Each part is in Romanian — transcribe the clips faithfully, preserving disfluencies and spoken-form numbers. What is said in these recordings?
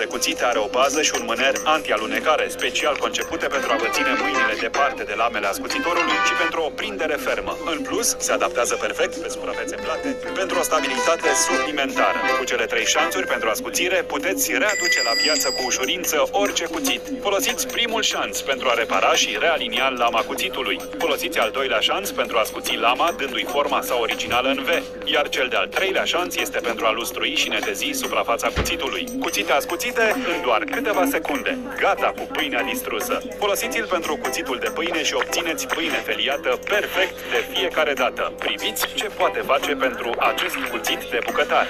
de cuțite are o bază și un mâner anti-alunecare, special concepute pentru a vă ține mâinile departe de lamele ascuțitorului și pentru o prindere fermă. În plus, se adaptează perfect pe suprafețe plate pentru o stabilitate suplimentară. Cu cele trei șanțuri pentru ascuțire, puteți readuce la viață cu ușurință orice cuțit. Folosiți primul șanț pentru a repara și realinia lama cuțitului. Folosiți al doilea șanț pentru a scuți lama, dându-i forma sa originală în V, iar cel de-al treilea șanț este pentru a lustrui și netezi suprafața cuțitului. Cuțite ascuțite în doar câteva secunde. Gata cu pâinea distrusă. Folosiți-l pentru cuțitul de pâine și obțineți pâine feliată perfect de fiecare dată. Priviți ce poate face pentru acest cuțit de bucătar.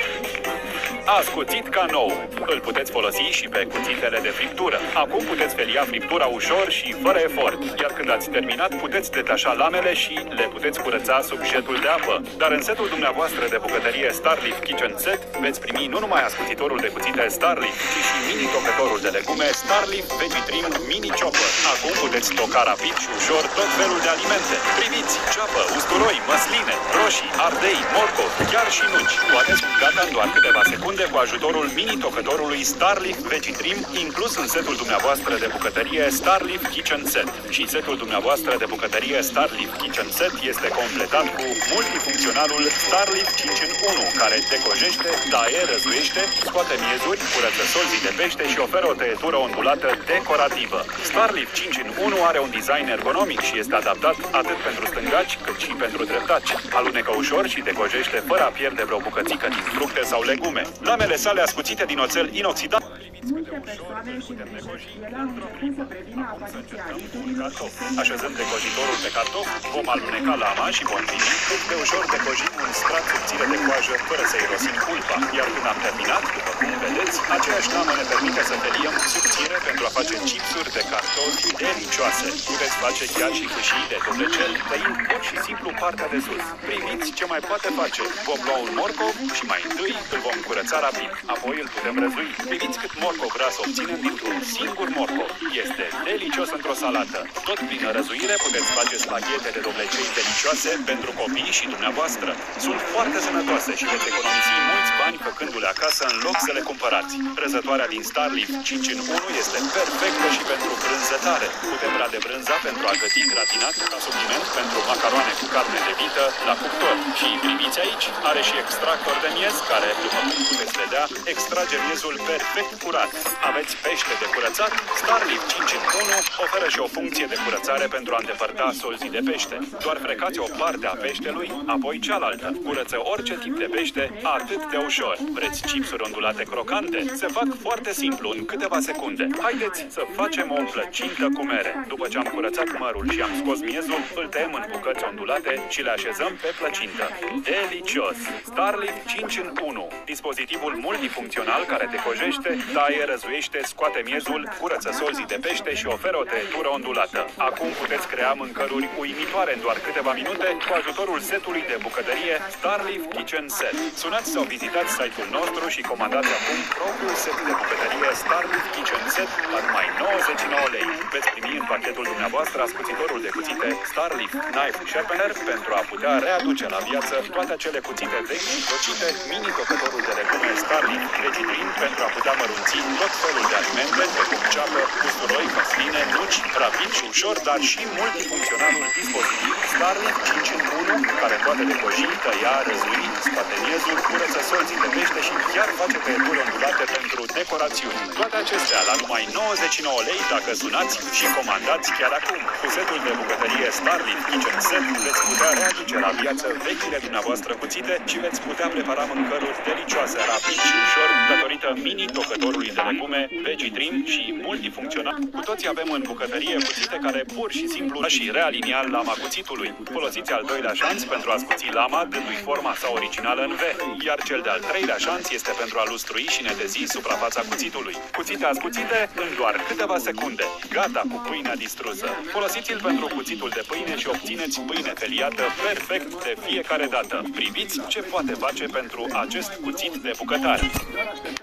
Ascuțit ca nou. Îl puteți folosi și pe cuțitele de friptură. Acum puteți felia friptura ușor și fără efort. Iar când ați terminat, puteți detașa lamele și le puteți curăța sub jetul de apă. Dar în setul dumneavoastră de bucătărie Starlift Kitchen Set veți primi nu numai ascuțitorul de cuțite Starlift, ci și mini-tocătorul de legume Starlift Veggie Trim Mini Chopper. Acum puteți toca rapid și ușor tot felul de alimente. Priviți! Ceapă, usturoi, măsline, roșii, ardei, morcov, chiar și nuci. Toate sunt gata în doar câteva secunde cu ajutorul mini-tocătorului Starlift Veggie Trim, inclus în setul dumneavoastră de bucătărie Starlift Kitchen Set. Și setul dumneavoastră de bucătărie Starlift Kitchen Set este completat cu multifuncționalul Starlift cinci în unu, care decojește, taie, răzuiește, scoate miezuri, curăță solzii de pește și oferă o tăietură ondulată decorativă. Starlift cinci în unu are un design ergonomic și este adaptat atât pentru stângaci cât și pentru dreptaci. Alunecă ușor și decojește fără a pierde vreo bucățică din fructe sau legume. Lamele sale ascuțite din oțel inoxidabil. Multe persoane și greșesc. Ele au început să prevină apariția riturilor. Așezând decojitorul pe cartof, vom aluneca lama și vom primi cât de ușor decojim un strat subțire de coajă fără să irosim pulpa. Iar când am terminat, după cum vedeți, aceeași lamă ne permite să feliem subțire pentru a face chipsuri de cartofi delicioase. Puteți face chiar și fâșii de dublecel, tăind pur și simplu partea de sus. Priviți ce mai poate face. Vom lua un morcov și mai întâi îl vom curăța rapid. Apoi îl putem răzui. Priviți cât morcov gras obținem dintr-un singur morcov. Este delicios într-o salată. Tot prin răzuire puteți face spaghete de dublecei delicioase pentru copii și dumneavoastră. Sunt foarte sănătoase și veți economisi mulți bani făcându-le acasă în loc să le cumpărați. Răzătoarea din Starlift cinci în unu este perfectă și pentru brânzătare. Putem rade brânza pentru a găti gratinat ca supliment pentru macaroane cu carne de vită la cuptor. Și priviți aici, are și extractor de miez care, după cum puteți vedea, extrage miezul perfect curat. Aveți pește de curățat? Starlift cinci în unu oferă și o funcție de curățare pentru a îndepărta solzii de pește. Doar frecați o parte a peștelui, apoi cealaltă. Curăță orice tip de pește atât de ușor. Vreți chipsuri ondulate crocante? Se fac foarte simplu, în câteva secunde. Haideți să facem o plăcintă cu mere. După ce am curățat mărul și am scos miezul, îl tăiem în bucăți ondulate și le așezăm pe plăcintă. Delicios! Starlift cinci în unu. Dispozitivul multifuncțional care decojește, taie, răzuiește, scoate miezul, curăță solzii de pește și oferă o tăietură ondulată. Acum puteți crea mâncăruri uimitoare în doar câteva minute cu ajutorul setului de bucătărie Starlift Kitchen Set. Sunați sau vizitați site-ul nostru și comandați acum propriul set de bucătărie Starlift Kitchen Set la numai nouăzeci și nouă lei. Veți primi în pachetul dumneavoastră ascuțitorul de cuțite Starlift Knife Sharpener pentru a putea readuce la viață toate acele cuțite vechi și tocite, mini-tocătorul de legume Starlift Veggie Trim pentru a putea mărunți tot felul de alimente, precum ceapă, usturoi, măsline, nuci, rapid și ușor, dar și multifuncționalul dispozitiv Starlift cinci în unu, care poate decoji, tăia, răzui, scoate miezul, curăță solzii de pește și chiar face tăieturi ondulate pentru decorațiuni. Toate acestea la numai nouăzeci și nouă lei dacă sunați și comandați chiar acum. Cu setul de bucătărie Starlift Kitchen Set veți putea readuce la viață vechile dumneavoastră cuțite și veți putea prepara mâncăruri delicioase, rapid și ușor, datorită mini-tocătorului de legume Veggie Trim și multifuncțional. Cu toții avem în bucătărie cuțite care pur și simplu și realinia lama cuțitului. Folosiți al doilea șanț pentru a scuți lama, dându-i forma sa originală în V, iar cel de-al treilea șanț este pentru a lustrui și netezi suprafața cuțitului. Cuțite ascuțite în doar câteva secunde. Gata cu pâinea distrusă. Folosiți-l pentru cuțitul de pâine și obțineți pâine feliată perfect de fiecare dată. Priviți ce poate face pentru acest cuțit de bucătar.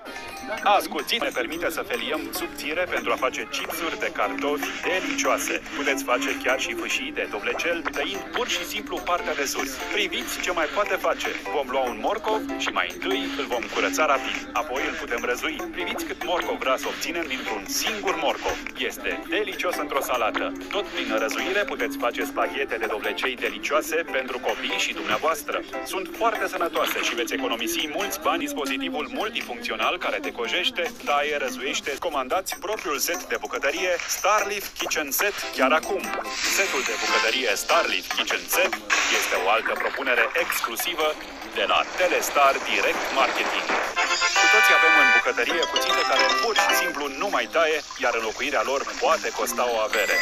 Ascuțit ne permite să feliem subțire pentru a face chipsuri de cartofi delicioase. Puteți face chiar și fâșii de dovlecel, tăind pur și simplu partea de sus. Priviți ce mai poate face. Vom lua un morcov și mai întâi îl vom curăța rapid. Apoi îl putem răzui. Priviți cât morcov gras obținem dintr-un singur morcov. Este delicios într-o salată. Tot prin răzuire puteți face spaghete de dovlecei delicioase pentru copii și dumneavoastră. Sunt foarte sănătoase și veți economisi mulți bani. Dispozitivul multifuncțional care decojește, taie, răzuiește. Comandați propriul set de bucătărie Starleaf Kitchen Set chiar acum. Setul de bucătărie Starleaf Kitchen Set este o altă propunere exclusivă de la Telestar Direct Marketing. Cu toții avem în bucătărie cuțite care pur și simplu nu mai taie, iar înlocuirea lor poate costa o avere.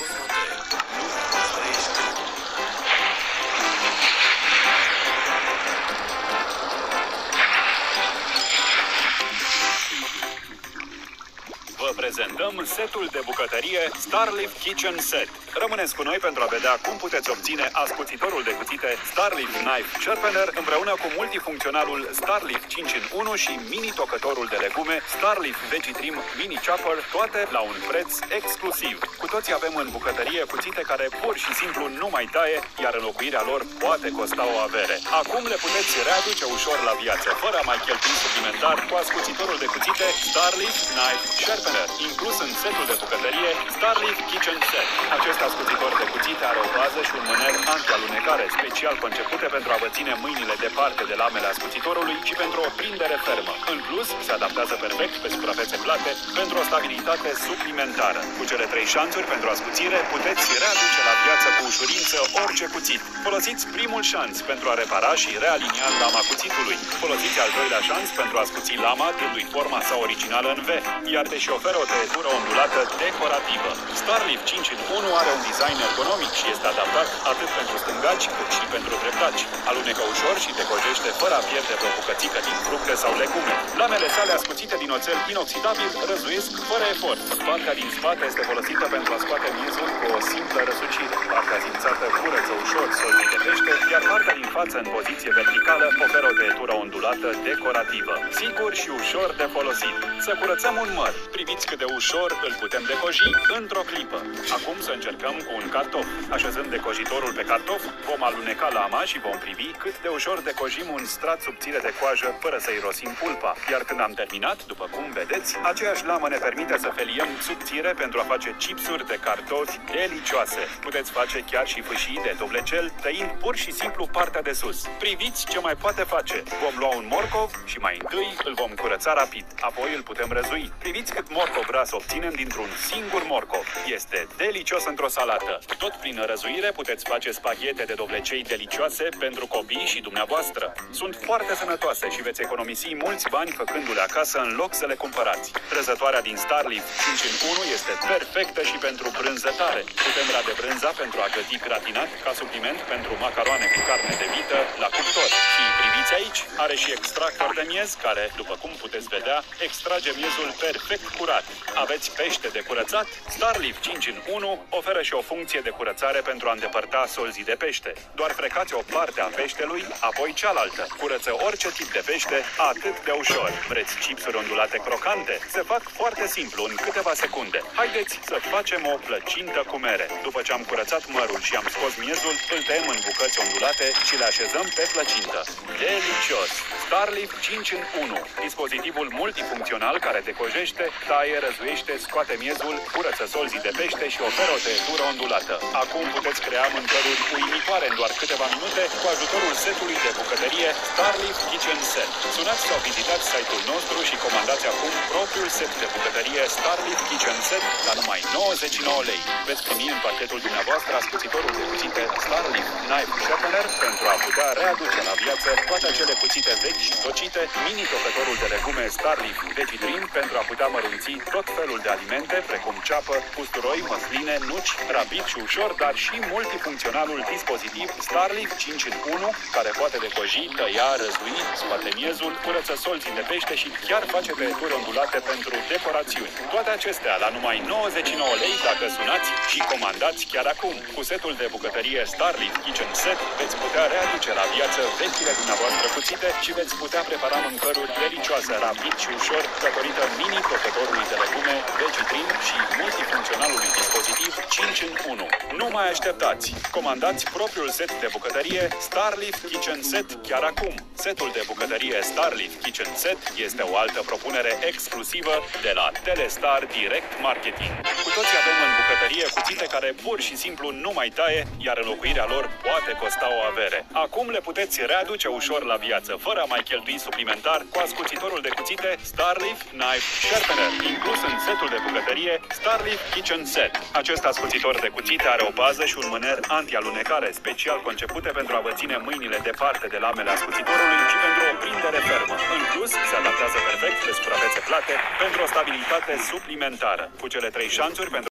Vă prezentăm setul de bucătărie Starleaf Kitchen Set. Rămâneți cu noi pentru a vedea cum puteți obține ascuțitorul de cuțite Starleaf Knife Sharpener împreună cu multifuncționalul Starleaf cinci în unu și mini-tocătorul de legume Starleaf Veggie-Trim Mini Chopper, toate la un preț exclusiv. Cu toții avem în bucătărie cuțite care pur și simplu nu mai taie, iar înlocuirea lor poate costa o avere. Acum le puteți readuce ușor la viață, fără a mai cheltui suplimentar, cu ascuțitorul de cuțite Starleaf Knife Sharpener, inclus în setul de bucătărie Starleaf Kitchen Set. Acest ascuțitor de cuțite are o bază și un mâner anti-alunecare, special concepute pentru a vă ține mâinile departe de lamele ascuțitorului și pentru o prindere fermă. În plus, se adaptează perfect pe suprafețe plate pentru o stabilitate suplimentară. Cu cele trei șanțuri pentru ascuțire, puteți readuce la viață cu ușurință orice cuțit. Folosiți primul șanț pentru a repara și realinia lama cuțitului. Folosiți al doilea șanț pentru a scuți lama, dându-i forma sa originală în V, iar te și oferă o tăietură ondulată decorativă. Starleaf cinci în unu are un design ergonomic și este adaptat atât pentru stângaci cât și pentru dreptaci. Alunecă ușor și decojește fără a pierde vreo bucățică din fructe sau legume. Lamele sale ascuțite din oțel inoxidabil răzuiesc fără efort. Partea din spate este folosită pentru a scoate miezul cu o simplă răsucire. Partea zințată curăță ușor solții de pește, iar partea din față în poziție verticală oferă o tăietură ondulată decorativă. Sigur și ușor de folosit. Să curățăm un măr. Priviți cât de ușor îl putem decoji într-o clipă. Acum să încercăm cu un cartof. Așezând decojitorul pe cartof, vom aluneca lama și vom privi cât de ușor decojim un strat subțire de coajă fără să irosim pulpa. Iar când am terminat, după cum vedeți, aceeași lamă ne permite să feliem subțire pentru a face chipsuri de cartofi delicioase. Puteți face chiar și fâșii de dovlecel, tăind pur și simplu partea de sus. Priviți ce mai poate face. Vom lua un morcov și mai întâi îl vom curăța rapid. Apoi îl putem răzui. Priviți cât morcov gras obținem dintr-un singur morcov. Este delicios într-o salată. Tot prin răzuire puteți face spaghete de dovlecei delicioase pentru copii și dumneavoastră. Sunt foarte sănătoase și veți economisi mulți bani făcându-le acasă în loc să le cumpărați. Răzătoarea din Starleaf cinci în unu este perfectă și pentru brânzătare. Putem rade brânza pentru a găti gratinat ca supliment pentru macaroane cu carne de vită la cuptor. Și priviți aici, are și extractor de miez care, după cum puteți vedea, extrage miezul perfect curat. Aveți pește de curățat? Starleaf cinci în unu oferă și o funcție de curățare pentru a îndepărta solzii de pește. Doar frecați o parte a peștelui, apoi cealaltă. Curăță orice tip de pește atât de ușor. Vreți chipsuri ondulate crocante? Se fac foarte simplu, în câteva secunde. Haideți să facem o plăcintă cu mere. După ce am curățat mărul și am scos miezul, îl tăiem în bucăți ondulate și le așezăm pe plăcintă. Delicios! Starleaf cinci în unu. Dispozitivul multifuncțional care decojește, taie, răzuiește, scoate miezul, curăță solzii de pește și oferă o tăietură ondulată. Acum puteți crea mâncăruri uimitoare în doar câteva minute cu ajutorul setului de bucătărie Starleaf Kitchen Set. Sunați sau vizitați site-ul nostru și comandați acum propriul set de bucătărie Starleaf Kitchen Set la numai nouăzeci și nouă lei. Veți primi în pachetul dumneavoastră ascuțitorul de cuțite Starleaf Knife Sharpener pentru a putea readuce la viață toate acele cuțite vechi și tocite, mini-tocătorul de legume Starleaf Veggie-Trim pentru a putea mărunți porții tot felul de alimente, precum ceapă, usturoi, măsline, nuci, rapid și ușor, dar și multifuncționalul dispozitiv Starlift cinci în unu, care poate decoji, tăia, răzui, scoate miezul, curăță solții de pește și chiar face tăieturi ondulate pentru decorațiuni. Toate acestea la numai nouăzeci și nouă lei dacă sunați și comandați chiar acum. Cu setul de bucătărie Starlift Kitchen Set veți putea readuce la viață vechile dumneavoastră cuțite și veți putea prepara mâncăruri delicioase, rapid și ușor, datorită mini-cotătorului de legume, Vegitrim și multifuncționalului dispozitiv cinci în unu. Nu mai așteptați! Comandați propriul set de bucătărie Starlift Kitchen Set chiar acum. Setul de bucătărie Starlift Kitchen Set este o altă propunere exclusivă de la Telestar Direct Marketing. Cu toții avem în bucătărie cuțite care pur și simplu nu mai taie, iar înlocuirea lor poate costa o avere. Acum le puteți readuce ușor la viață, fără a mai cheltui suplimentar, cu ascuțitorul de cuțite Starlift Knife Sharpener, inclus în setul de bucătărie Starlift Kitchen Set. Acest ascuțitor de cuțite are o bază și un mâner anti-alunecare, special concepute pentru a vă ține mâinile departe de lamele ascuțitorului și pentru o prindere fermă. În plus, se adaptează perfect pe suprafețe plate pentru o stabilitate suplimentară. Cu cele trei șanțuri pentru